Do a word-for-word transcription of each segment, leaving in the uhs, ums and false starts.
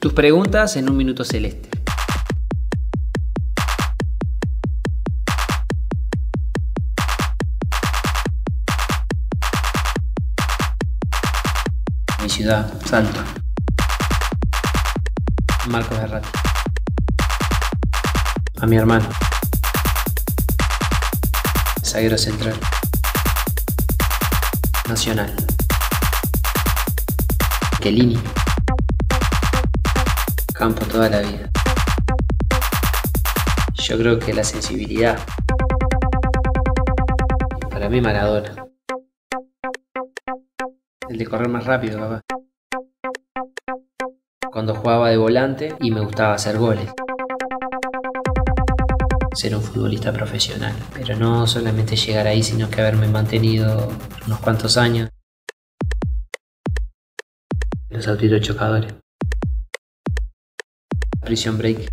Tus preguntas en un minuto celeste. Mi ciudad, Salto. Marcos Herrati. A mi hermano. Zaguero central. Nacional. Chiellini. Campo toda la vida. Yo creo que la sensibilidad. Para mí Maradona. El de correr más rápido, capaz. Cuando jugaba de volante y me gustaba hacer goles. Ser un futbolista profesional, pero no solamente llegar ahí, sino que haberme mantenido unos cuantos años. Los autitos chocadores. Prison Break.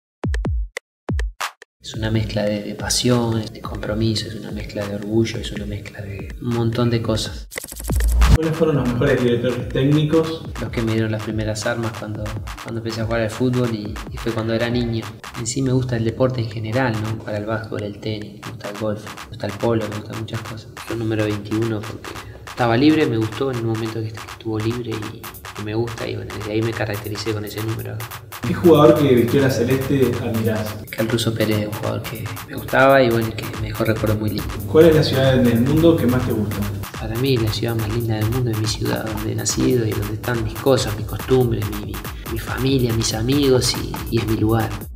Es una mezcla de, de pasión, de compromiso, es una mezcla de orgullo, es una mezcla de un montón de cosas. ¿Cuáles fueron los mejores directores técnicos? Los que me dieron las primeras armas cuando, cuando empecé a jugar al fútbol y, y fue cuando era niño. En sí me gusta el deporte en general, ¿no? Para el básquetbol, el tenis, me gusta el golf, me gusta el polo, me gustan muchas cosas. Yo número veintiuno porque estaba libre, me gustó en un momento que estuvo libre y, y me gusta y bueno, desde ahí me caractericé con ese número. ¿Qué jugador que vistió la celeste admirás? El Ruso Pérez, un jugador que me gustaba y bueno, que me dejó recuerdos muy lindos. ¿Cuál es la ciudad del mundo que más te gusta? Para mí la ciudad más linda del mundo es mi ciudad, donde he nacido y donde están mis cosas, mis costumbres, mi, mi familia, mis amigos y, y es mi lugar.